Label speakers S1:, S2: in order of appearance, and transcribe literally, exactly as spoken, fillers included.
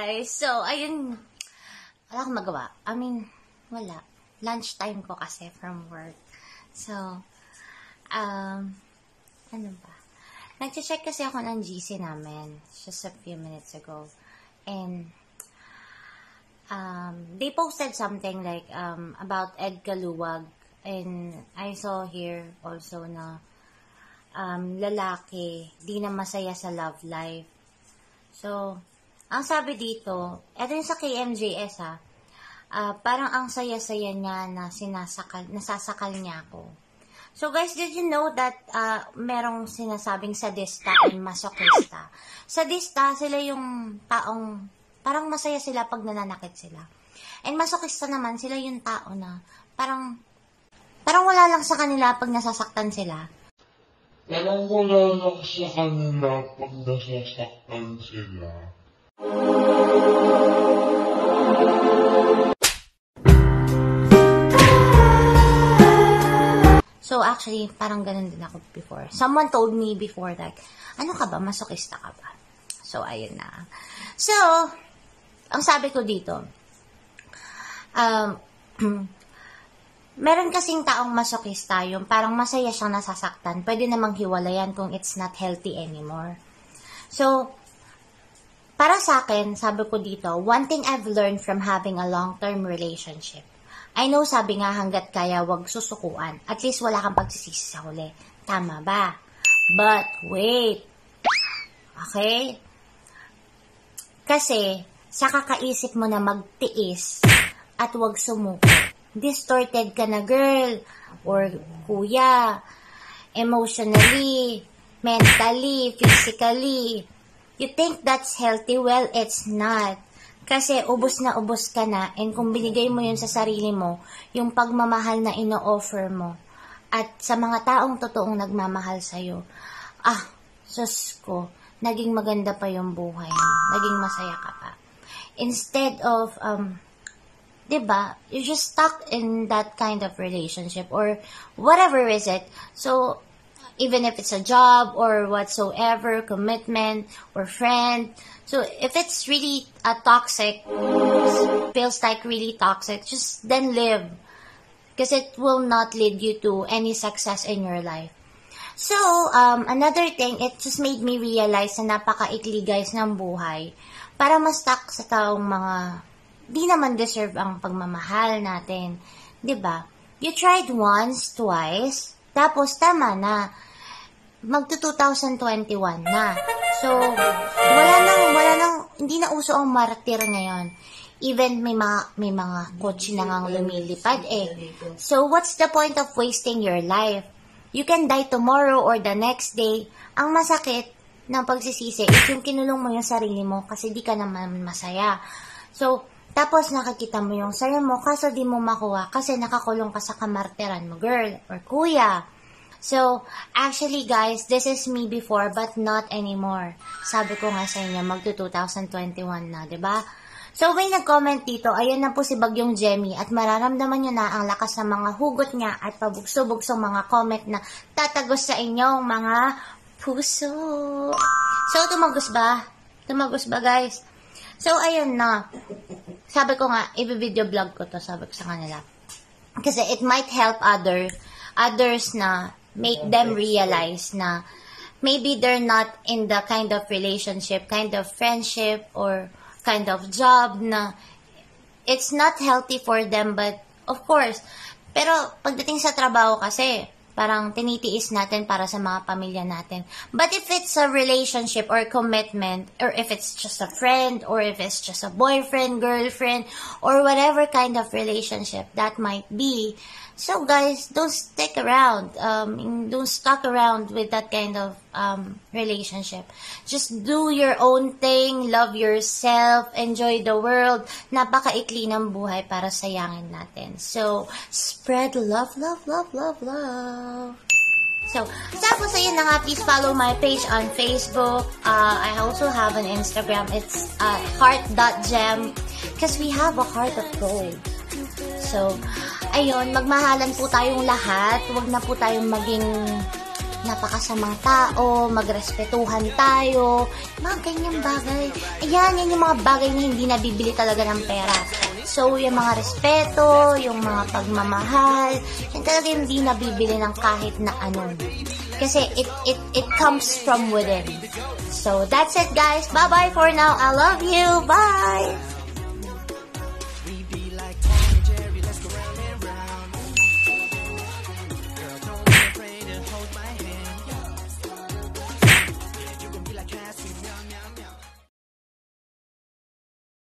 S1: guys. So, ayun. Wala akong magawa. I mean, wala. Lunchtime ko kasi from work. So, um, ano ba? Nag-check kasi ako ng G C namin just a few minutes ago. And, um, they posted something like, um, about Ed Caluwag. And, I saw here also na, um, lalaki, di na masaya sa love life. So, ang sabi dito, eto yung sa K M J S ha, uh, parang ang saya-saya niya na sinasakal, nasasakal niya ako. So guys, did you know that uh, merong sinasabing sadista and masochista? Sadista, sila yung taong, parang masaya sila pag nananakit sila. And masochista naman, sila yung tao na parang, parang wala lang sa kanila pag nasasaktan sila.
S2: Parang wala lang sa kanila pag nasasaktan sila.
S1: So, actually, parang ganun din ako before. Someone told me before, like, ano ka ba? Masokista ka ba? So, ayun na. So, ang sabi ko dito, um, meron kasing taong masokista, yung parang masaya siyang nasasaktan. Pwede namang hiwalayan kung it's not healthy anymore. So, para sa akin, sabi ko dito, one thing I've learned from having a long-term relationship. I know, sabi nga, hanggat kaya, wag susukuan. At least wala kang pagsisisi sa huli. Tama ba? But, wait. Okay? Kasi, sa kakaisip mo na magtiis at wag sumuko, distorted ka na, girl, or kuya, emotionally, mentally, physically. You think that's healthy? Well, it's not. Kasi ubos na ubos ka na, and kung binigay mo yun sa sarili mo, yung pagmamahal na ino-offer mo, at sa mga taong totoong nagmamahal sa'yo, ah, sus ko, naging maganda pa yung buhay mo, naging masaya ka pa. Instead of, um, diba, you're just stuck in that kind of relationship or whatever is it. So, even if it's a job or whatsoever, commitment or friend. So, if it's really a toxic, feels like really toxic, just then live. Because it will not lead you to any success in your life. So, um, another thing, it just made me realize na napakaikli guys ng buhay. Para ma-stuck sa taong mga di naman deserve ang pagmamahal natin. Diba? You tried once, twice, tapos tama na. Magto twenty twenty-one na. So, wala nang, wala nang, hindi na uso ang martir ngayon. Even may mga, may mga kotse na ngang lumilipad eh. So, what's the point of wasting your life? You can die tomorrow or the next day. Ang masakit ng pagsisisi is yung kinulong mo yung sarili mo kasi di ka naman masaya. So, tapos nakikita mo yung saya mo kaso di mo makuha kasi nakakulong ka sa kamarteran mo, girl or kuya. So, actually guys, this is me before but not anymore. Sabi ko nga sa inyo, magto twenty twenty-one na, diba? So, may nag-comment dito, ayan na po si Bagyong Jemmy at mararamdaman nyo na ang lakas ng mga hugot niya at pabugso-bugsong mga comment na tatagos sa inyong mga puso. So, tumagos ba? Tumagos ba guys? So, ayun na. Sabi ko nga, i-video vlog ko to, sabi ko sa kanila. Kasi it might help other, others na make them realize na maybe they're not in the kind of relationship, kind of friendship, or kind of job na it's not healthy for them, but of course, pero pagdating sa trabaho kasi, parang tinitiis natin para sa mga pamilya natin. But if it's a relationship or commitment, or if it's just a friend, or if it's just a boyfriend, girlfriend, or whatever kind of relationship that might be, so guys, don't stick around. Um, don't stuck around with that kind of um, relationship. Just do your own thing, love yourself, enjoy the world. Napakaikli ng buhay para sayangin natin. So, spread love, love, love, love, love. So, tapos ayun na nga, please follow my page on Facebook. Uh, I also have an Instagram. It's uh, heart dot gem because we have a heart of gold. So, ayun, magmahalan po tayong lahat. Huwag na po tayong maging napakasamang tao, magrespetuhan tayo, mga ganyang bagay. Ayan, yan yung mga bagay na hindi nabibili talaga ng pera. So, yung mga respeto, yung mga pagmamahal, yan talaga hindi nabibili ng kahit na ano. Kasi it, it, it comes from within. So, that's it guys. Bye-bye for now. I love you. Bye!